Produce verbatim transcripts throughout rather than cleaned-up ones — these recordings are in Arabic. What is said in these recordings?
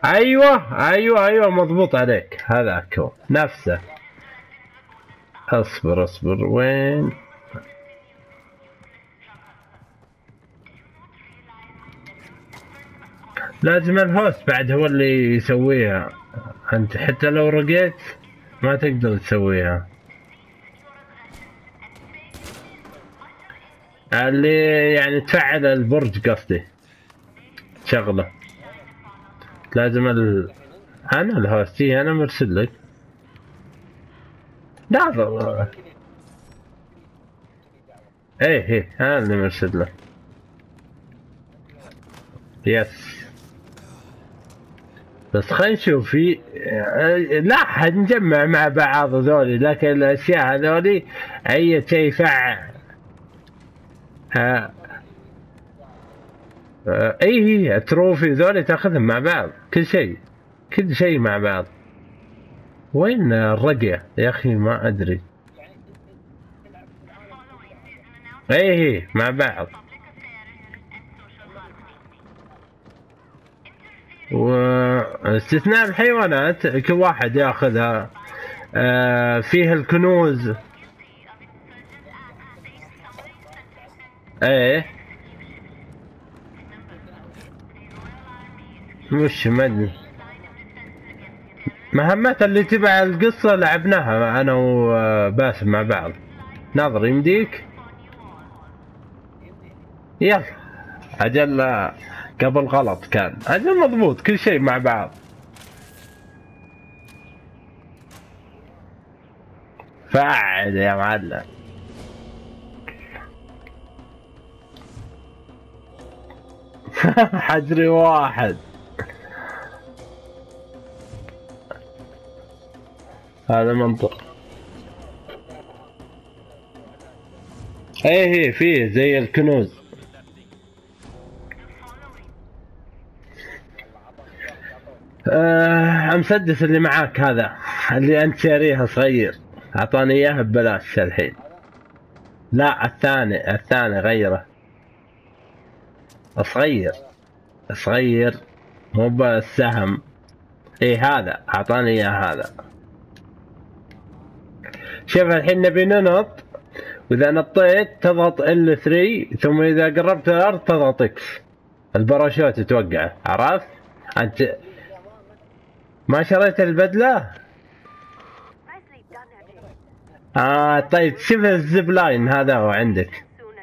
ايوه ايوه ايوه مضبوط عليك، هذاك هو نفسه. اصبر اصبر وين؟ لازم الهوست بعد هو اللي يسويها، انت حتى لو رقيت ما تقدر تسويها. اللي يعني تفعل البرج قصدي، شغله لازم ال... انا الهوست، إيه، انا مرسل لك. لا ايه ايه انا اللي مرسل لك. يس. بس خلينا نشوف في، لا حنجمع مع بعض ذولي، لكن الاشياء هذولي اي شيء فع ها. اي هي التروفي ذولي تاخذهم مع بعض، كل شيء كل شيء مع بعض. وين الرقية يا اخي ما ادري. اي هي مع بعض. واستثناء الحيوانات كل واحد ياخذها. آه فيه الكنوز. ايه مش مدري. مهمات اللي تبع القصة لعبناها انا وباسم مع بعض. ناظر يمديك. يلا اجل. قبل غلط كان، اجل مضبوط كل شيء مع بعض. فاعل يا معلم. حجري واحد. هذا منطق. ايه ايه فيه زي الكنوز. آه المسدس اللي معاك هذا اللي انت شاريها صغير، اعطاني اياه ببلاش الحين. لا الثاني الثاني غيره. صغير صغير مو بالسهم. ايه هذا اعطاني اياه هذا. شوف الحين نبي ننط، واذا نطيت تضغط ال ثلاثة، ثم اذا قربت الارض تضغط اكس، الباراشوت توقع. عرفت؟ انت ما شريت البدله؟ اه طيب شوف الزب لاين هذا هو عندك.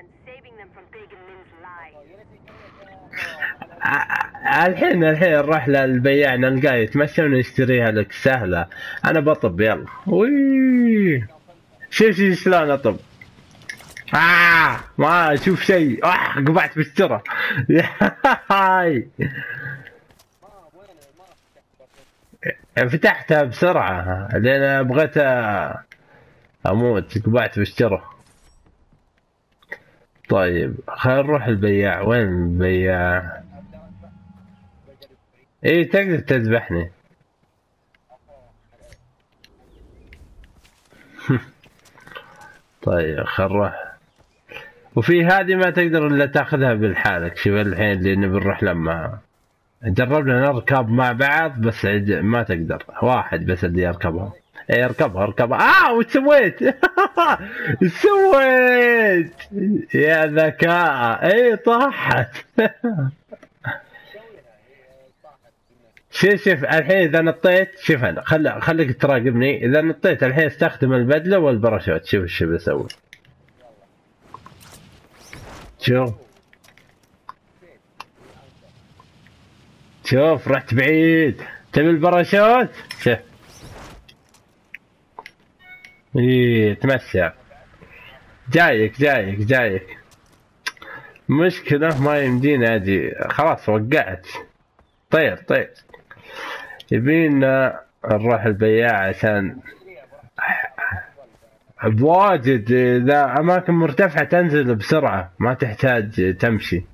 آه الحين الحين نروح للبياع نلقاه يتمشى ونشتريها لك سهله. انا بطب يلا. وي شوف شوف شلون اطب. آه ما اشوف شيء. آه قبعت بالسرعة. هاي فتحتها بسرعة لأن بغيت أموت، قبعت بالسرعة. طيب خلينا نروح البياع. وين البياع؟ إيه تقدر تذبحني. طيب خلينا نروح. وفي هذه ما تقدر إلا تاخذها بالحالك. شوف الحين اللي نبي نروح لما جربنا نركب مع بعض بس ما تقدر، واحد بس اللي يركبها. ايه اركبها اركبها. اه وش سويت؟ سويت يا ذكاء. ايه طاحت. شوف شوف الحين اذا نطيت، شوف انا خل خليك تراقبني. اذا نطيت الحين استخدم البدله والباراشوت. شوف ايش بسوي. شوف شوف رحت بعيد. تبي الباراشوت؟ شوف. ايه تمشى. جايك جايك جايك. مشكلة ما يمديني اجي، خلاص وقعت. طير طير. يبينا نروح البياع عشان بواجد. اذا اماكن مرتفعة تنزل بسرعة ما تحتاج تمشي.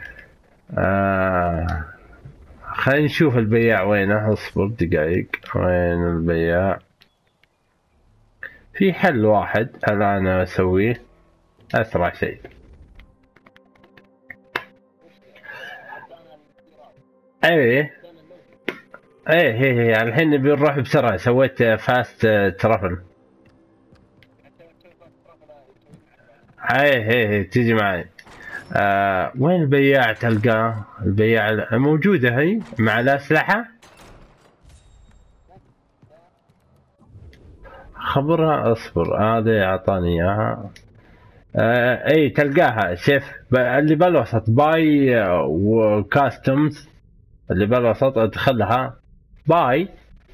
آه خلينا نشوف البياع وينه. اصبر دقايق. وين البياع؟ في حل واحد الان اسويه اسرع شيء. ايه ايه هي هي الحين نبي نروح بسرعة، سويت فاست ترافل. ايه هي هي تيجي معي. آه وين البياع تلقاه؟ البياع موجودة هي مع الأسلحة. خبرها اصبر، هذا اعطاني اياها. آه اي تلقاها شيف اللي بالوسط باي وكاستمز، اللي بالوسط ادخلها باي.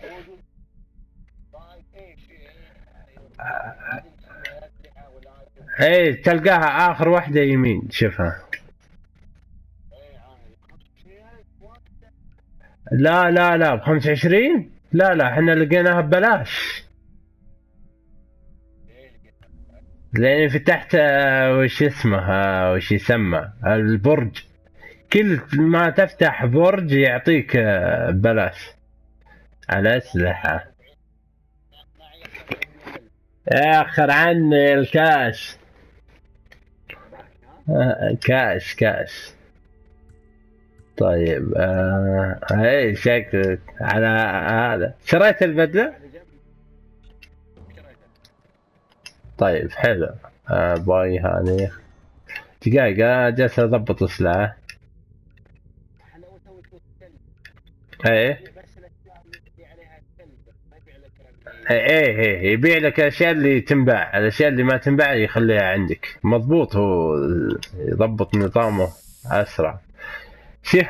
اي تلقاها اخر واحدة يمين، شوفها. لا لا لا ب خمسة وعشرين، لا لا احنا لقيناها ببلاش. لاني فتحت آه، وش اسمه آه، وش يسمى البرج، كل ما تفتح برج يعطيك آه، ببلاش على اسلحة. اخر عني الكاش. آه، كاش كاش. طيب آه هاي شكلك على هذا شريت البدلة. طيب حلو. آه باي هذه دقيقة جالس اضبط السلاح. ايه ايه ايه يبيع لك الاشياء اللي تنباع، الاشياء اللي ما تنباع يخليها عندك. مضبوط، هو يضبط نظامه اسرع. شوف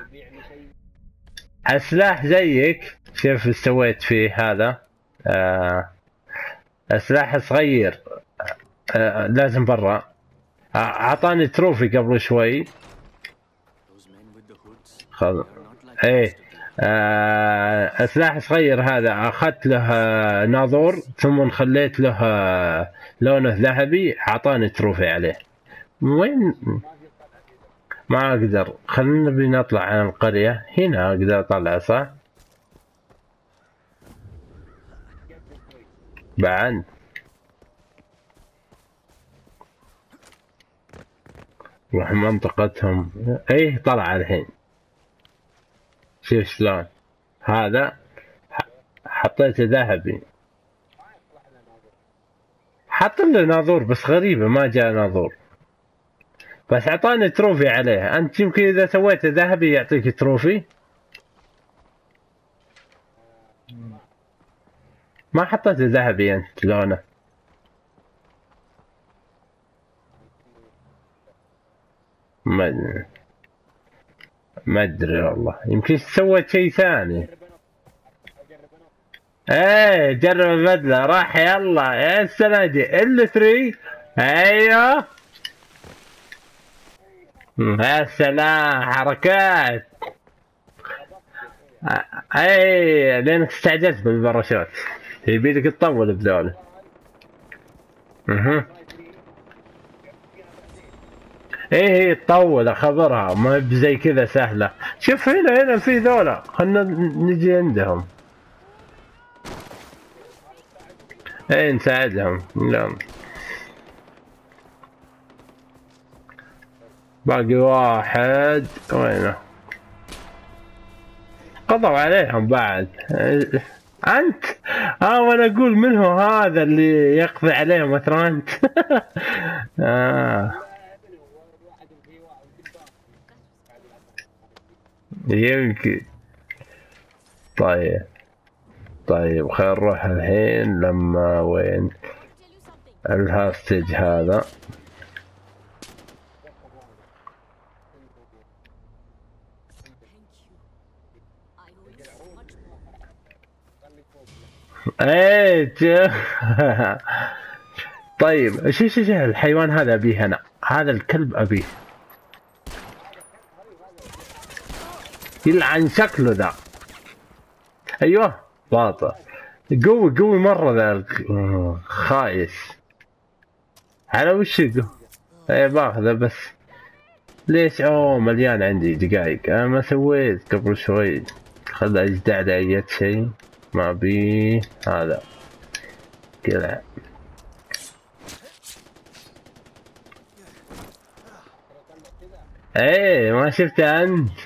السلاح زيك، شوف ايش سويت فيه هذا. آه سلاح صغير. آه لازم برا. آه، اعطاني تروفي قبل شوي. خل... ايه آه سلاح صغير هذا اخذت له آه، ناظور، ثم خليت له آه، لونه ذهبي، اعطاني تروفي عليه. وين؟ ما اقدر، خلينا نبي نطلع عن القرية. هنا اقدر اطلع صح؟ بعد روح منطقتهم. ايه طلع الحين. شوف شلون هذا. حطيته ذهبي. حط له ناظور بس غريبة ما جاء ناظور، بس اعطاني تروفي عليه. انت يمكن اذا سويته ذهبي يعطيك تروفي. ما حطيته ذهبي انت لونه. ما ما ادري والله، يمكن سويت شيء ثاني. ايه جرب البدلة راح. يلا يا السنة دي ال ثلاثة. ايوه يا سلام حركات. اي لانك استعجلت بالباراشوت، يبي لك تطول بذولا. اها ايه هي تطول اخبرها، ما بزي كذا سهلة. شوف هنا هنا في ذولا، خلنا نجي عندهم. ايه نساعدهم. لا باقي واحد وينه؟ قضوا عليهم بعد. انت اه وانا اقول من هو هذا اللي يقضي عليهم ترى انت. آه. يمكن. طيب طيب خلينا نروح الحين لما وين الهاستج هذا. ايه طيب شو شو شو الحيوان هذا ابيه انا، هذا الكلب ابيه. يلعن شكله ذا. ايوه باطل. قوي قوي مرة ذا خايس. على وش قوي؟ ايه باخذه بس. ليش؟ اوه مليان عندي دقايق، انا ما سويت قبل شوي. خل اجدع لي اي شيء. ما بي هذا كذا. ايه ما شفته انت.